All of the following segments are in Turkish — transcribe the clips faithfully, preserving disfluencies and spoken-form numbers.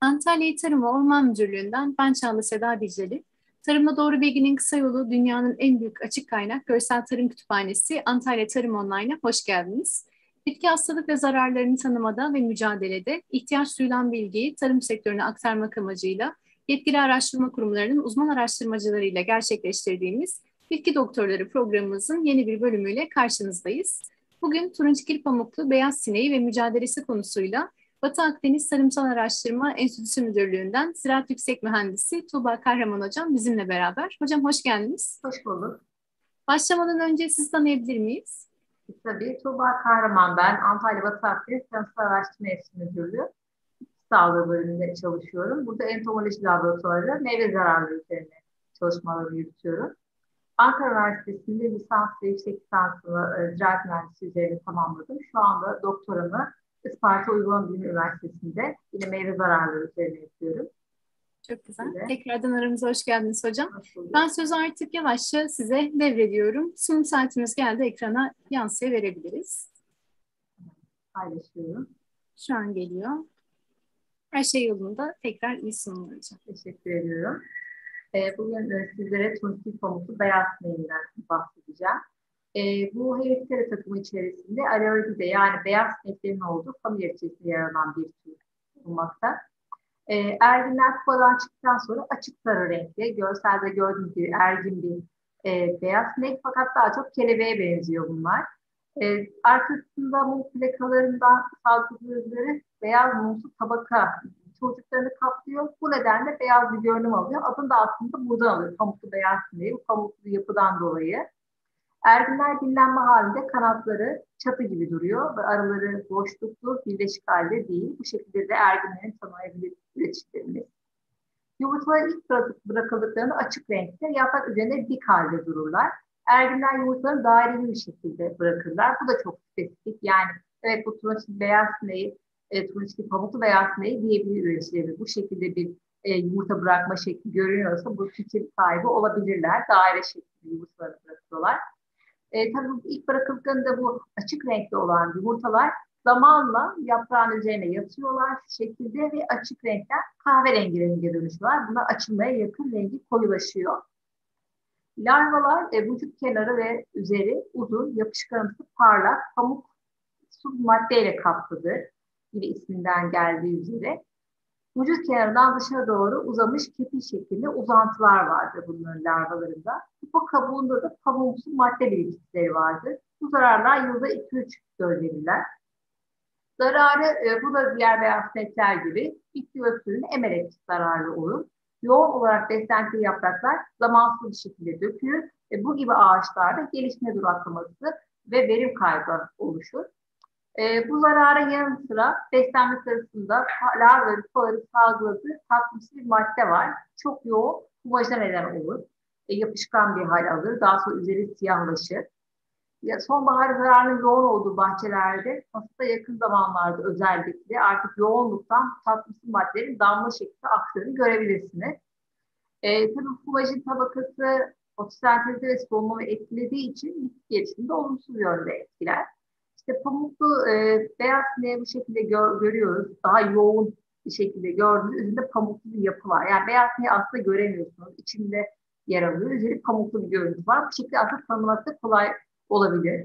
Antalya Tarım ve Orman Müdürlüğü'nden ben Çağla Seda Dicleli. Tarımda Doğru Bilginin Kısa Yolu dünyanın en büyük açık kaynak görsel tarım kütüphanesi Antalya Tarım Online'a hoş geldiniz. Bitki hastalık ve zararlarını tanımada ve mücadelede ihtiyaç duyulan bilgiyi tarım sektörüne aktarmak amacıyla yetkili araştırma kurumlarının uzman araştırmacılarıyla gerçekleştirdiğimiz Bitki Doktorları programımızın yeni bir bölümüyle karşınızdayız. Bugün turunçgil pamuklu beyaz sineği ve mücadelesi konusuyla Batı Akdeniz Tarımsal Araştırma Enstitüsü Müdürlüğü'nden Ziraat Yüksek Mühendisi Tuğba Kahraman Hocam bizimle beraber. Hocam hoş geldiniz. Hoş bulduk. Başlamadan önce sizi tanıyabilir miyiz? Tabii Tuğba Kahraman ben. Antalya Batı Akdeniz Tarımsal Araştırma Enstitüsü Müdürlüğü Sağlığı bölümünde çalışıyorum. Burada entomoloji laboratuvarı meyve zararları üzerine çalışmalarımı yürütüyorum. Ankara Üniversitesi'nde lisans ve yüksek lisansımı e, ziraat mühendisi üzerine tamamladım. Şu anda doktoramı Isparta Uygulama Bilimi Üniversitesi'nde yine meyve zararları üzerine yapıyorum. Çok güzel. Size. Tekrardan aramıza hoş geldiniz hocam. Hoş bulduk. Ben sözü artık yavaşça size devrediyorum. Sunum saatimiz geldi. Ekrana yansıya verebiliriz. Paylaşıyorum. Şu an geliyor. Her şey yolunda. Tekrar iyi sunumlar hocam. Teşekkür ediyorum. Bugün sizlere turunçgil pamuklu beyaz sineğinden bahsedeceğim. E, bu Helictere takımı içerisinde Aloidide yani beyaz sineklerin olduğu familya içerisinde yer alan bir tür bulunmakta. E, erginler kupadan çıktıktan sonra açık sarı renkli, görselde gördüğünüz gibi ergin bir e, beyaz sinek fakat daha çok kelebeğe benziyor bunlar. E, arkasında mum plakalarından salgıladıkları beyaz mumsu tabaka çocuklarını kaplıyor. Bu nedenle beyaz bir görünüm alıyor. Adını da aslında buradan alıyor. Pamuklu beyaz sineği. Bu pamuklu yapıdan dolayı. Erginler dinlenme halinde kanatları çatı gibi duruyor ve araları boşluklu, birleşik halde değil. Bu şekilde de erginlerin tanıyabilir üreticilerimiz. Yumurtaları ilk bırakıldıklarında açık renkte, yaprak üzerinde dik halde dururlar. Erginler yumurtaları daireli bir şekilde bırakırlar. Bu da çok spesifik. Yani evet bu turunçgil beyaz sineği, e, turunçgil pamuklu beyaz sineği diyebilir üreticilerimiz. Bu şekilde bir e, yumurta bırakma şekli görünüyorsa bu fikir sahibi olabilirler. Daire şeklinde yumurtaları bırakıyorlar. E, tabii ilk bırakıldıklarında bu açık renkli olan yumurtalar zamanla yaprağın üzerine yatıyorlar şu şekilde ve açık renkten kahverengi renge dönüşüyorlar. Buna açılmaya yakın rengi koyulaşıyor. Larvalar e, vücut kenarı ve üzeri uzun, yapışkanımsı, parlak, pamuk su maddeyle kaplıdır. Yine isminden geldiği üzere. Vücut kenarından dışarı doğru uzamış kepil şeklinde uzantılar vardır bunların larvalarında. Kupa kabuğunda da pamuksu madde birikintisi vardır. Bu zararlar yılda iki üç gözlenirler. Zararı e, bu da diğer beyaz sinekler gibi bitki örtüsünü emerek zararlı olur. Yoğun olarak beslentili yapraklar zamansız bir şekilde dökülür. E, bu gibi ağaçlarda gelişme duraklaması ve verim kaybı oluşur. E, bu zararın yanı sıra beslenme sırasında larvaları, kupaları salgıladığı tatlısı bir madde var. Çok yoğun kumaja neden olur. E, yapışkan bir hal alır. Daha sonra üzeri siyahlaşır. Ya, sonbahar zararının yoğun olduğu bahçelerde aslında yakın zamanlarda özellikle artık yoğunluktan tatlısı maddelerin damla şeklinde aktığını görebilirsiniz. E, tabii kumajın tabakası fotosentezi ve solunumu etkilediği için bitki gelişiminde olumsuz yönde etkiler. İşte pamuklu e, beyaz sineği bu şekilde gör, görüyoruz. Daha yoğun bir şekilde gördüğünüz üzerinde pamuklu bir yapı var. Yani beyaz sineği aslında göremiyorsunuz. İçinde yer alıyor. Üzerinde pamuklu bir görüntü var. Bu şekilde aslında tanımak da kolay olabilir.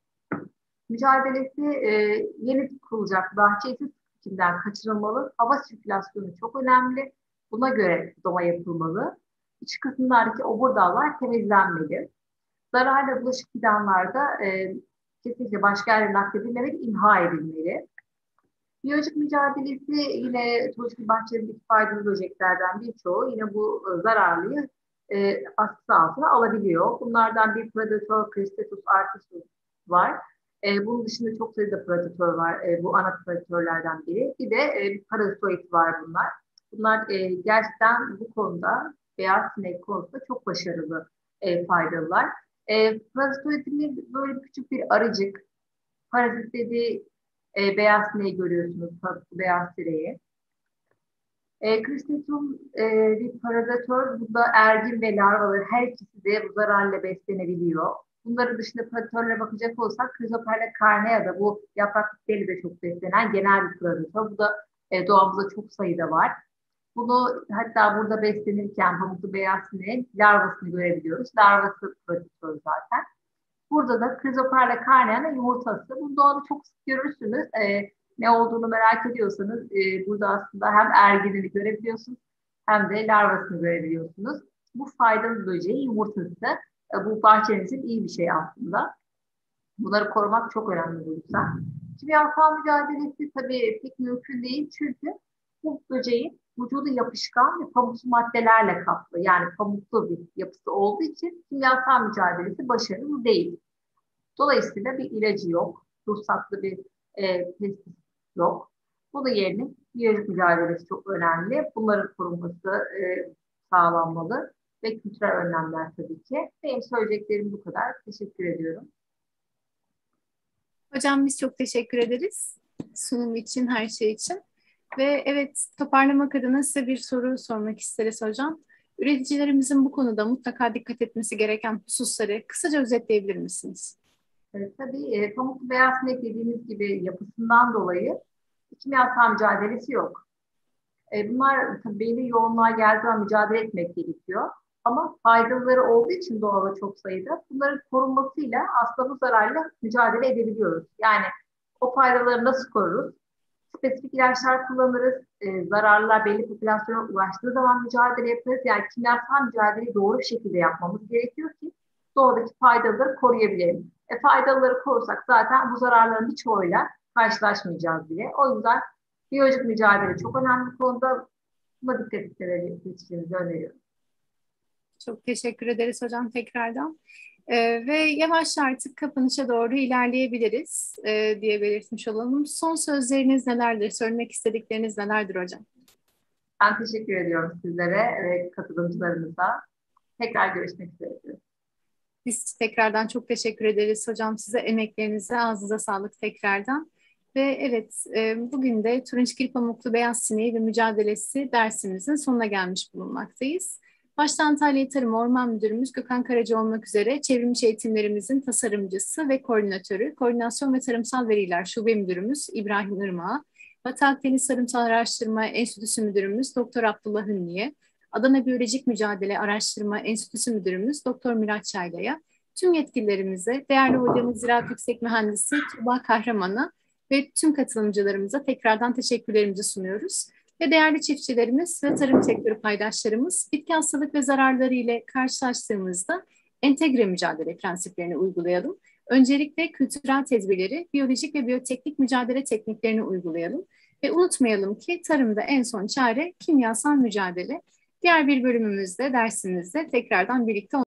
Mücadelesi e, yeni kurulacak bahçe ise sıkıntıdan kaçırılmalı. Hava sirkülasyonu çok önemli. Buna göre budama yapılmalı. İç kısımlardaki obur dallar temizlenmeli. Zararla bulaşık fidanlarda e, kesinlikle başka yerlere nakledilmemeli, imha edilmeli. Biyolojik mücadelesi yine turistik bahçelerindeki faydalı böceklerden birçoğu yine bu e, zararlıyı e, askısı altına alabiliyor. Bunlardan bir predatör Cristatus artisus var. E, bunun dışında çok sayıda predatör var. E, bu ana predatörlerden biri. Bir de e, parazitoid var bunlar. Bunlar e, gerçekten bu konuda beyaz sinek konusunda çok başarılı e, faydalılar. E, parazitoidin böyle küçük bir arıcık. Parazit dediği e, beyaz sineği görüyorsunuz. Beyaz sineği. E, Cristatum e, bir predatör. Bu da ergin ve larvaları her ikisi de bu zararla beslenebiliyor. Bunların dışında predatörlere bakacak olsak Chrysoperla carnea da bu yapraklıklarıyla de çok beslenen genel bir predatör. Bu da E, doğamızda çok sayıda var. Bunu hatta burada beslenirken pamuklu beyaz sineğin larvasını görebiliyoruz. Larvası prodüktör zaten. Burada da Chrysoparla carneana yumurtası. Bunu doğada çok sık görürsünüz. E, ne olduğunu merak ediyorsanız e, burada aslında hem ergenini görebiliyorsunuz hem de larvasını görebiliyorsunuz. Bu faydalı böceğin yumurtası. E, bu bahçenizin iyi bir şey aslında. Bunları korumak çok önemli bu yüzden. Kimyasal mücadelesi tabii pek mümkün değil çünkü bu böceğin vücudu yapışkan ve pamuklu maddelerle kaplı. Yani pamuklu bir yapısı olduğu için kimyasal mücadelesi başarılı değil. Dolayısıyla bir ilacı yok, ruhsatlı bir e, pestisit yok. Bunun yerine biyolojik mücadelesi çok önemli. Bunların korunması e, sağlanmalı ve kültürel önlemler tabii ki. Benim söyleyeceklerim bu kadar. Teşekkür ediyorum. Hocam biz çok teşekkür ederiz sunum için, her şey için. Ve evet, toparlamak adına size bir soru sormak isteriz hocam. Üreticilerimizin bu konuda mutlaka dikkat etmesi gereken hususları kısaca özetleyebilir misiniz? E, tabii e, pamuklu beyaz sinek dediğimiz gibi yapısından dolayı kimyasal mücadelesi yok. E, bunlar tabii belli yoğunluğa geldiği zaman mücadele etmek gerekiyor. Ama faydaları olduğu için doğada çok sayıda bunların korunmasıyla aslında bu zararla mücadele edebiliyoruz. Yani o faydaları nasıl koruruz? Spesifik ilaçlar kullanırız. E, zararlar belli popülasyona ulaştığı zaman mücadele yaparız. Yani kimyasal mücadeleyi doğru bir şekilde yapmamız gerekiyor ki doğadaki faydaları koruyabilelim. E, faydaları korursak zaten bu zararların birçoğuyla karşılaşmayacağız bile. O yüzden biyolojik mücadele çok önemli bir konuda. Buna dikkat etmenizi öneriyorum. Çok teşekkür ederiz hocam tekrardan. Ee, ve yavaş artık kapanışa doğru ilerleyebiliriz e, diye belirtmiş olalım. Son sözleriniz nelerdir? Söylemek istedikleriniz nelerdir hocam? Ben teşekkür ediyorum sizlere ve katılımcılarımıza. Tekrar görüşmek üzere. Biz tekrardan çok teşekkür ederiz hocam, size emeklerinize, ağzınıza sağlık tekrardan. Ve evet, e, bugün de Turunçgil Pamuklu Beyaz Sineği ve Mücadelesi dersimizin sonuna gelmiş bulunmaktayız. Başta Antalya Tarım Orman Müdürümüz Gökhan Karaca olmak üzere çevrimiçi eğitimlerimizin tasarımcısı ve koordinatörü, Koordinasyon ve Tarımsal Veriler Şube Müdürümüz İbrahim Irmak'a, Batı Akdeniz Tarımsal Araştırma Enstitüsü Müdürümüz Doktor Abdullah Ünlü'ye, Adana Biyolojik Mücadele Araştırma Enstitüsü Müdürümüz Doktor Miraç Çayla'ya, tüm yetkililerimize, değerli hocamız Ziraat Yüksek Mühendisi Tuğba Kahraman'a ve tüm katılımcılarımıza tekrardan teşekkürlerimizi sunuyoruz. Ve değerli çiftçilerimiz ve tarım sektörü paydaşlarımız bitki hastalık ve zararları ile karşılaştığımızda entegre mücadele prensiplerini uygulayalım. Öncelikle kültürel tedbirleri, biyolojik ve biyoteknik mücadele tekniklerini uygulayalım. Ve unutmayalım ki tarımda en son çare kimyasal mücadele. Diğer bir bölümümüzde, dersimizde tekrardan birlikte